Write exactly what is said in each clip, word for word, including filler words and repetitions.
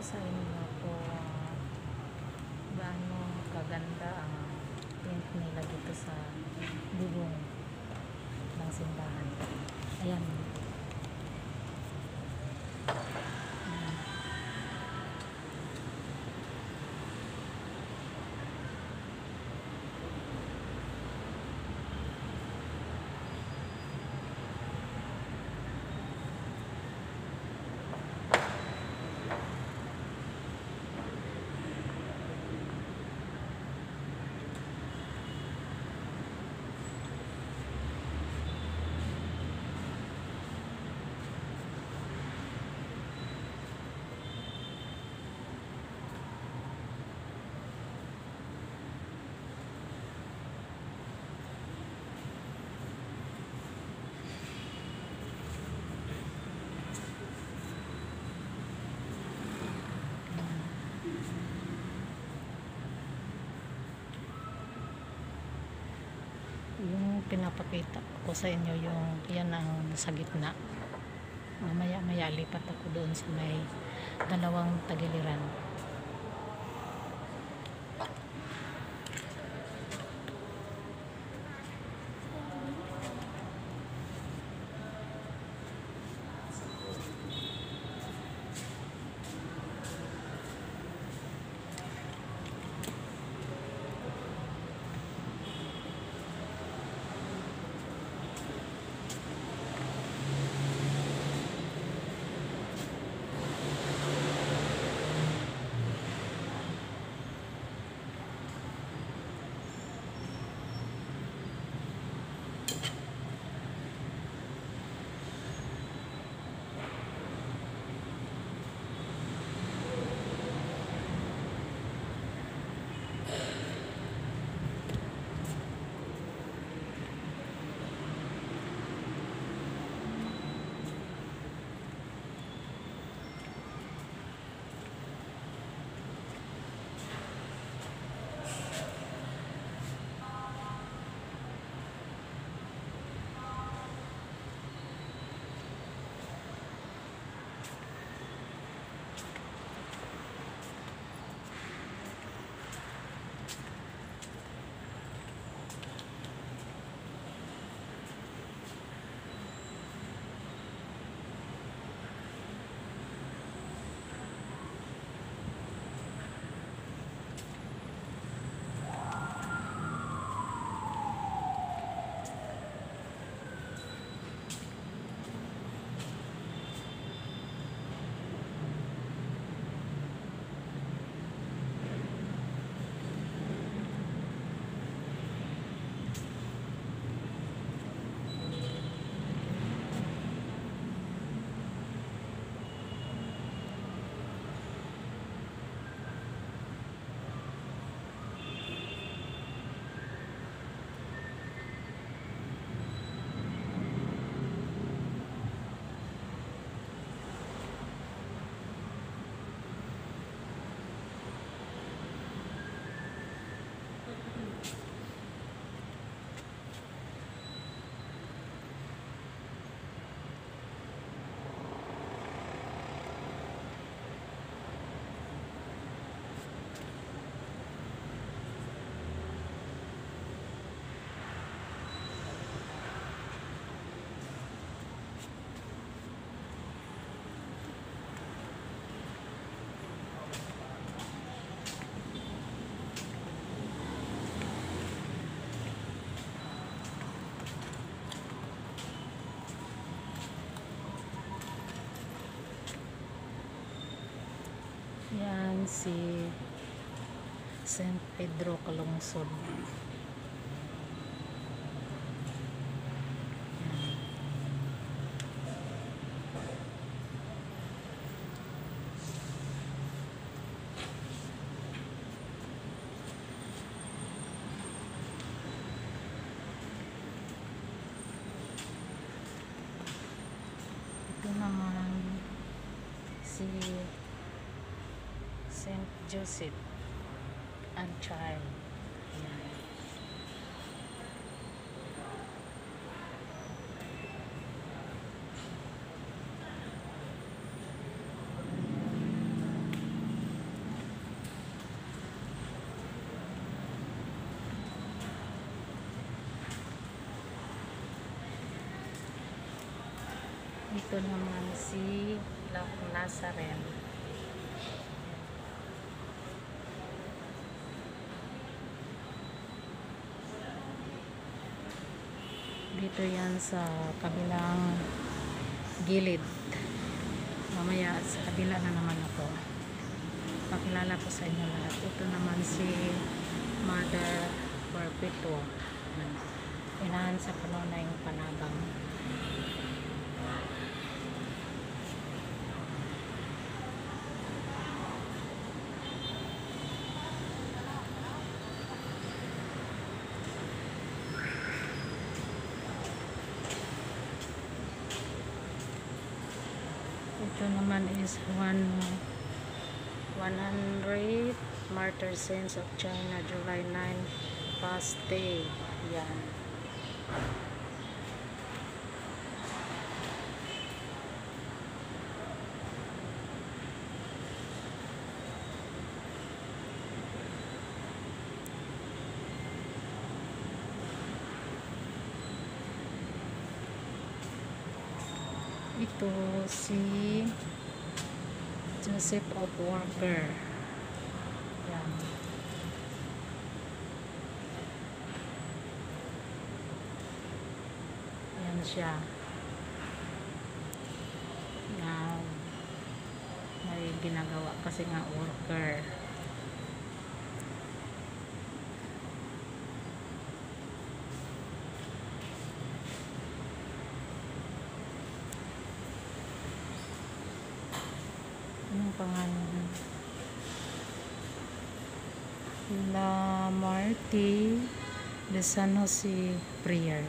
sa inyo kung gaano kaganda ang paint nila dito sa bubong ng simbahan. Ayan. Yung pinapakita ko sa inyo, yung yan ang sa gitna. Mamaya maya lipat ako doon sa may dalawang tagiliran. Yan si Saint Pedro Calungsod. Ito naman si Saint Joseph and Child. Ayan. Ito naman si Love Nazaren. Dito yan sa kabilang gilid. Mamaya sa kabila na naman ako. Pakilala ko sa inyo lahat. Ito naman si Mother Perpetua. Inahan sa Panonayng Panabang. Ito naman is one hundred Martyr Saints of China, July ninth, Fast Day. Yan. Ito si Joseph of Walker. Yan. Yan siya. Yan. May ginagawa kasi nga worker. Anong pangalan? La Marti de San Jose Prayer.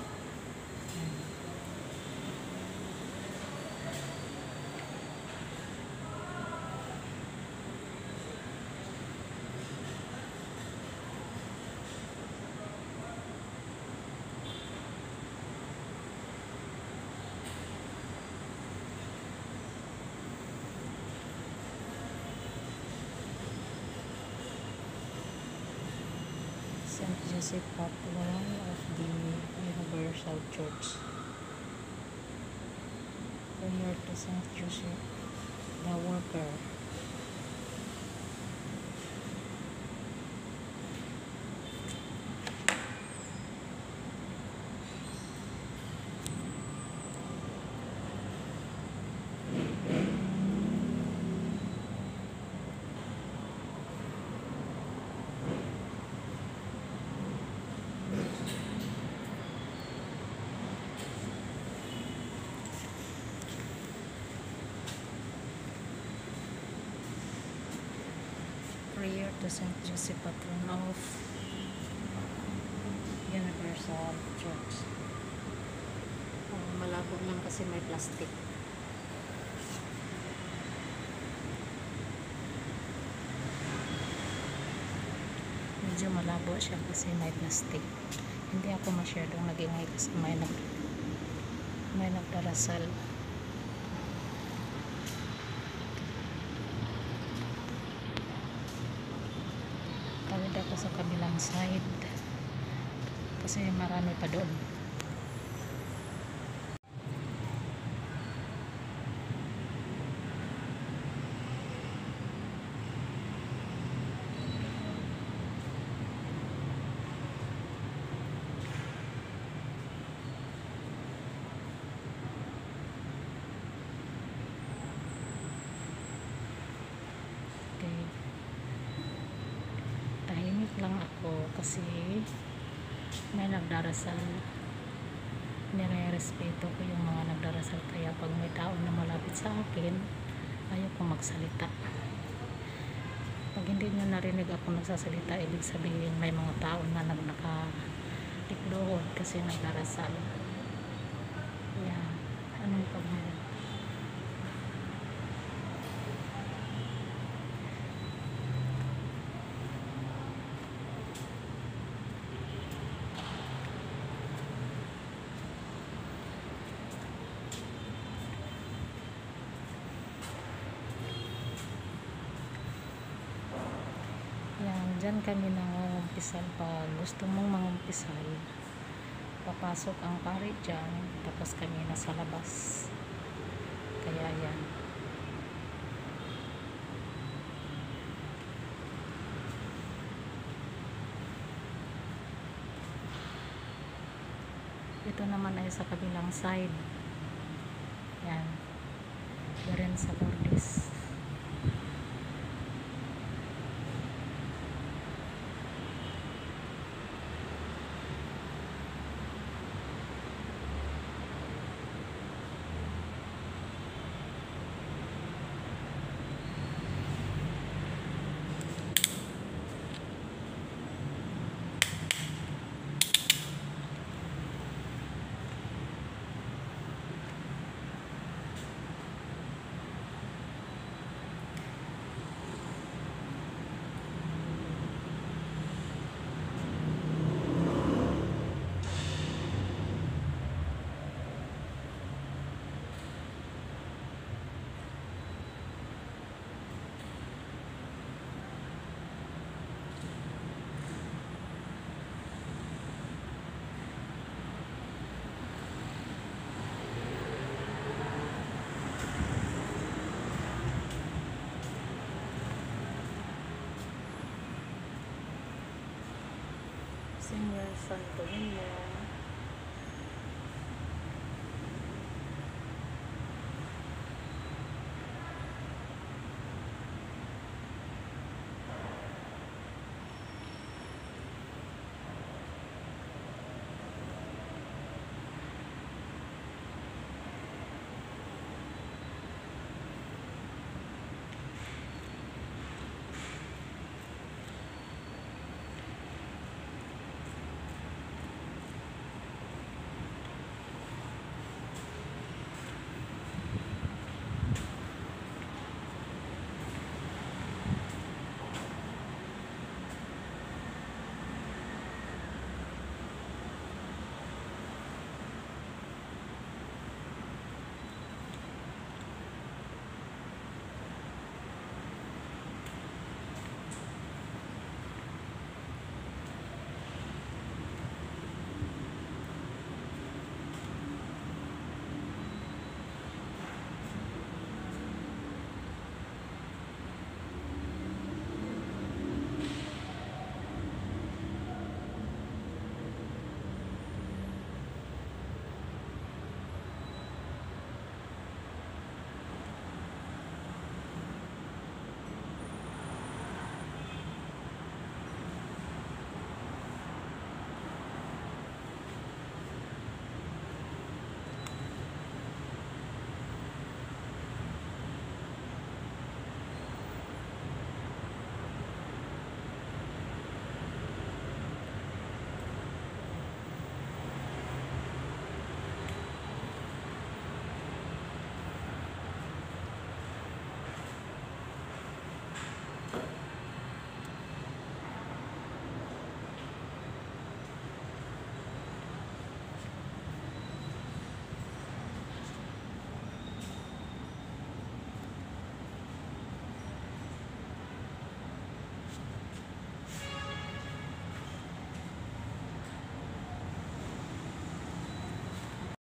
Saint Joseph, patron of the Universal Church. Prayer to Saint Joseph, the worker. Prayer to Saint Joseph, patron of Universal Church. Oh, malabo lang kasi may plastic. Medyo malabo siya kasi may plastic. Hindi ako masyadong nag-ingay kasi may, nag may nagdarasal. Tawid ako sa kabilang side kasi marami pa doon. Okay. Tahimik lang ako kasi may nagdarasal. Nire-respeto ko yung mga nagdarasal, kaya pag may tao na malapit sa akin, ayaw kong magsalita. Pag hindi nyo narinig ako nagsasalita, ibig sabihin may mga tao na nagnakatikdoon kasi nagdarasal. Yan. Anong pangalan? Yan, dyan kami nangungumpisal. Pag gusto mong mangumpisal, papasok ang pari dyan, tapos kami nasa labas. Kaya yan. Ito naman ay sa kabilang side. Yan. Diyan sa Lourdes. Señor Santo Niño.